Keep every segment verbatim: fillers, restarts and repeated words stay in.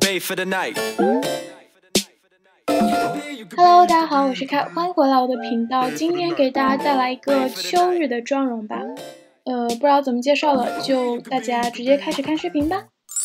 Hello， 大家好，我是凯，欢迎回来我的频道。今天给大家带来一个秋日的妆容吧。呃，不知道怎么介绍了，就大家直接开始看视频吧。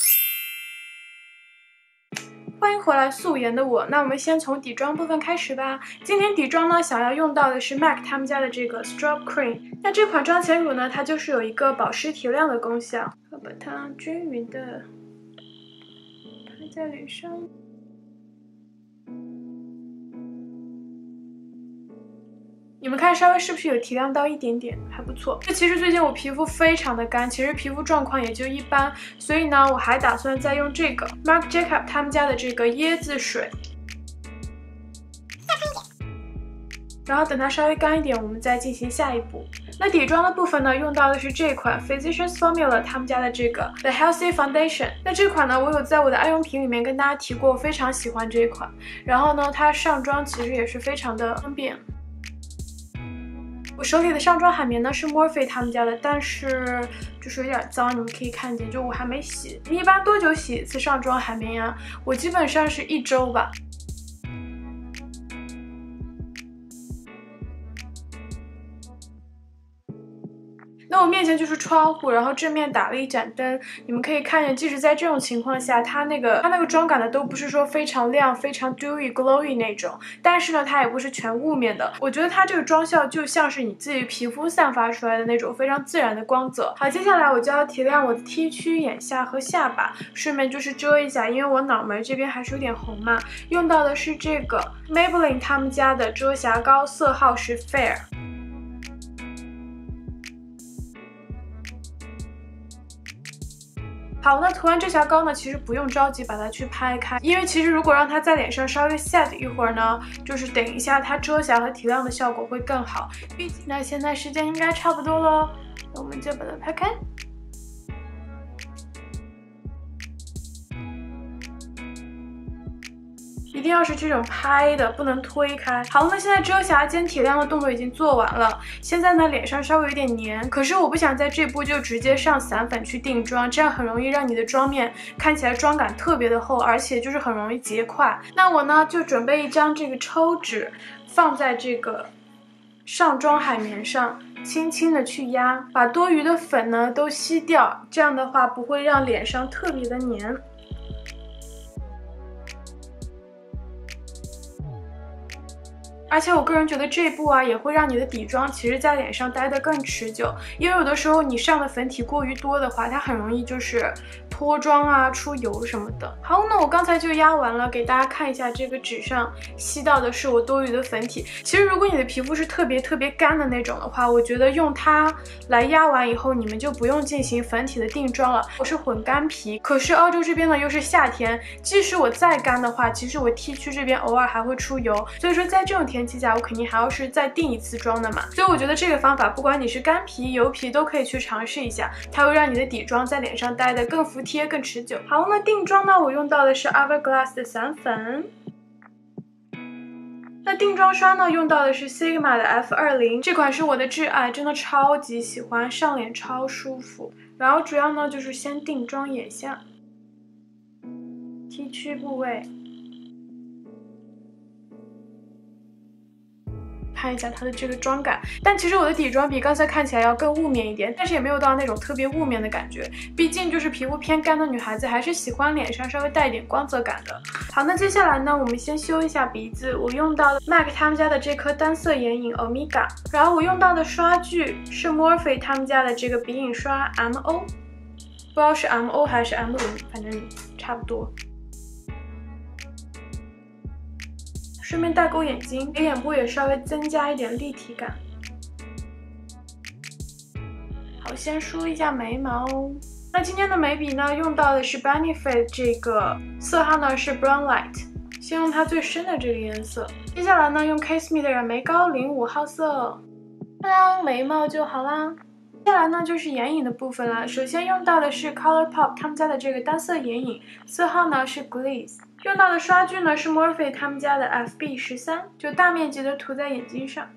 欢迎回来素颜的我，那我们先从底妆部分开始吧。今天底妆呢，想要用到的是 M A C 他们家的这个 Strobe Cream。那这款妆前乳呢，它就是有一个保湿提亮的功效，要把它均匀的拍在脸上。你们看，稍微是不是有提亮到一点点，还不错。这其实最近我皮肤非常的干，其实皮肤状况也就一般，所以呢，我还打算再用这个 Marc Jacob 他们家的这个椰子水，然后等它稍微干一点，我们再进行下一步。那底妆的部分呢，用到的是这款 Physicians Formula 他们家的这个 The Healthy Foundation。那这款呢，我有在我的爱用品里面跟大家提过，我非常喜欢这一款。然后呢，它上妆其实也是非常的方便。我手里的上妆海绵呢是 Morphe 他们家的，但是就是有点脏，你们可以看见，就我还没洗。你一般多久洗一次上妆海绵呀？我基本上是一周吧。那我面前就是窗户，然后正面打了一盏灯，你们可以看见，即使在这种情况下，它那个它那个妆感呢都不是说非常亮、非常 dewy glowy 那种，但是呢，它也不是全雾面的。我觉得它这个妆效就像是你自己皮肤散发出来的那种非常自然的光泽。好，接下来我就要提亮我的 T 区、眼下和下巴，顺便就是遮一下，因为我脑门这边还是有点红嘛。用到的是这个 Maybelline 他们家的遮瑕膏，色号是 Fair。好，那涂完遮瑕膏呢，其实不用着急把它去拍开，因为其实如果让它在脸上稍微 set 一会儿呢，就是等一下它遮瑕和提亮的效果会更好。毕竟那现在时间应该差不多了，那我们就把它拍开。一定要是这种拍的，不能推开。好，那现在遮瑕兼提亮的动作已经做完了，现在呢脸上稍微有点黏，可是我不想在这步就直接上散粉去定妆，这样很容易让你的妆面看起来妆感特别的厚，而且就是很容易结块。那我呢就准备一张这个抽纸，放在这个上妆海绵上，轻轻的去压，把多余的粉呢都吸掉，这样的话不会让脸上特别的黏。而且我个人觉得这一步啊，也会让你的底妆其实在脸上待得更持久，因为有的时候你上的粉体过于多的话，它很容易就是脱妆啊、出油什么的。好，那我刚才就压完了，给大家看一下这个纸上吸到的是我多余的粉体。其实如果你的皮肤是特别特别干的那种的话，我觉得用它来压完以后，你们就不用进行粉体的定妆了。我是混干皮，可是澳洲这边呢又是夏天，即使我再干的话，其实我 T 区这边偶尔还会出油，所以说在这种天气下，我肯定还要是再定一次妆的嘛。所以我觉得这个方法，不管你是干皮、油皮，都可以去尝试一下，它会让你的底妆在脸上待得更服帖、更持久。好，那定妆呢，我用到的是 Hourglass 的散粉。那定妆刷呢，用到的是 Sigma 的 F 二十， 这款是我的挚爱，真的超级喜欢，上脸超舒服。然后主要呢就是先定妆眼下 T 区部位，看一下它的这个妆感，但其实我的底妆比刚才看起来要更雾面一点，但是也没有到那种特别雾面的感觉，毕竟就是皮肤偏干的女孩子还是喜欢脸上稍微带一点光泽感的。好，那接下来呢，我们先修一下鼻子，我用到的 M A C 他们家的这颗单色眼影 Omega， 然后我用到的刷具是 Morphe 他们家的这个鼻影刷 M O， 不知道是 M O 还是 M 零， 反正差不多。顺便带勾眼睛，给眼部也稍微增加一点立体感。好，先梳一下眉毛。那今天的眉笔呢，用到的是 Benefit 这个色号呢是 Brown Light， 先用它最深的这个颜色。接下来呢，用 Kiss Me 的染眉膏零五号色，当眉毛就好啦。接下来呢就是眼影的部分了，首先用到的是 ColourPop 他们家的这个单色眼影，色号呢是 Glaze。用到的刷具呢是 Morphe 他们家的 F B 十三， 就大面积的涂在眼睛上。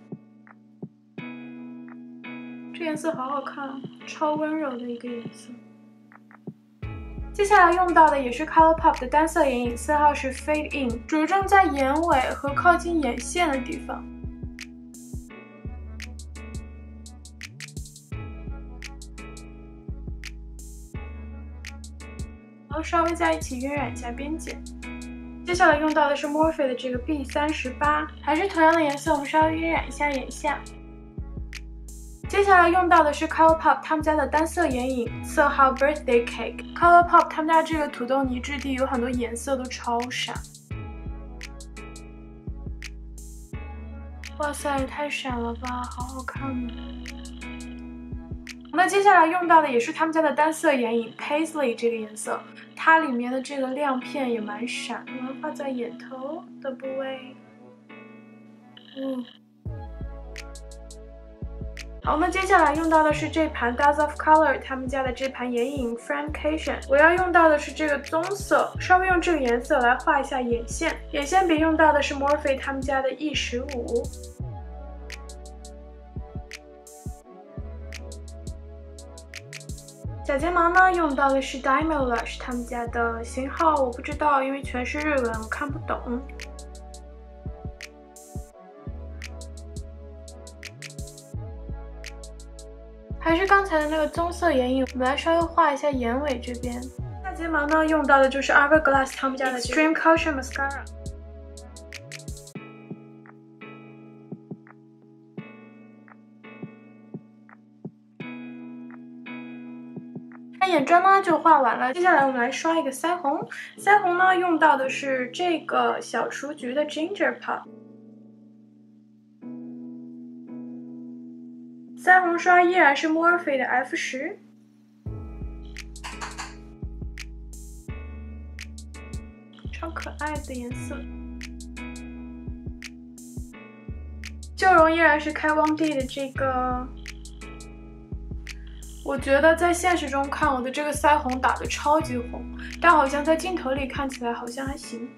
这颜色好好看啊，超温柔的一个颜色。 接下来用到的也是 ColourPop 的单色眼影，色号是 Fade In， 着重在眼尾和靠近眼线的地方。然后稍微在一起晕染一下边界。接下来用到的是 Morphe 的这个 B 三十八，还是同样的颜色，我们稍微晕染一下眼下。接下来用到的是 ColourPop 他们家的单色眼影，色号 Birthday Cake。ColourPop 他们家这个土豆泥质地有很多颜色都超闪。哇塞，太闪了吧，好好看啊！那接下来用到的也是他们家的单色眼影 Paisley 这个颜色，它里面的这个亮片也蛮闪，我们画在眼头的部位。嗯。好，那接下来用到的是这盘 Does of Color 他们家的这盘眼影 Francation， 我要用到的是这个棕色，稍微用这个颜色来画一下眼线。眼线笔用到的是 Morphe 他们家的 E 十五。假睫毛呢，用到的是 Dymo Lush 他们家的型号我不知道，因为全是日文，我看不懂。还是刚才的那个棕色眼影，我们来稍微画一下眼尾这边。下睫毛呢，用到的就是 Hourglass 他们家的 Extreme Caution Mascara。那眼妆呢就画完了，接下来我们来刷一个腮红。腮红呢用到的是这个小雏菊的 Ginger Pop。腮红刷依然是 Morphe 的 F 十，超可爱的颜色。旧容依然是开汪地的这个，我觉得在现实中看我的这个腮红打得超级红，但好像在镜头里看起来好像还行。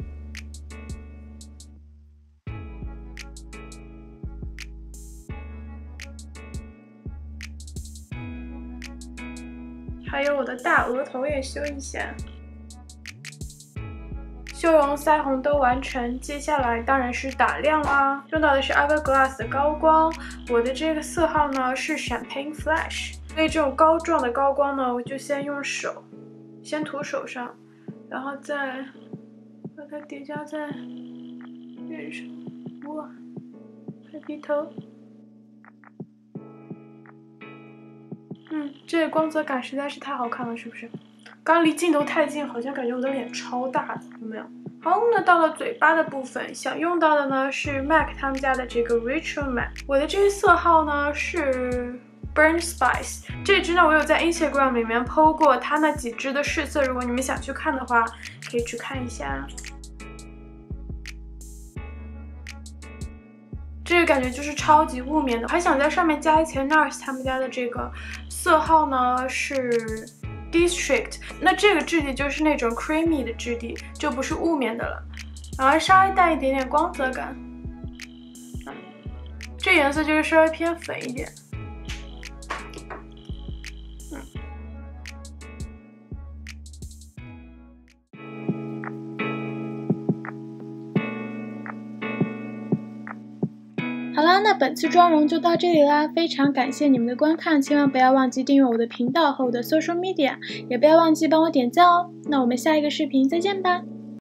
还有我的大额头也修一下，修容、腮红都完成，接下来当然是打亮啦。用到的是 Hourglass 的高光，我的这个色号呢是 Champagne Flash， 所以这种膏状的高光呢，我就先用手，先涂手上，然后再把它叠加在脸上。哇，拍鼻头。嗯，这个光泽感实在是太好看了，是不是？刚离镜头太近，好像感觉我的脸超大，有没有？好，那到了嘴巴的部分，想用到的呢是 M A C 他们家的这个 Ritual Matte， 我的这个色号呢是 Burn Spice， 这支呢我有在 Instagram 里面 po 过它那几支的试色，如果你们想去看的话，可以去看一下。这个感觉就是超级雾面的，还想在上面加一层 N A R S 他们家的这个色号呢是 District， 那这个质地就是那种 creamy 的质地，就不是雾面的了，然后稍微带一点点光泽感。嗯，这颜色就是稍微偏粉一点。好啦，那本次妆容就到这里啦，非常感谢你们的观看，千万不要忘记订阅我的频道和我的 social media， 也不要忘记帮我点赞哦。那我们下一个视频再见吧。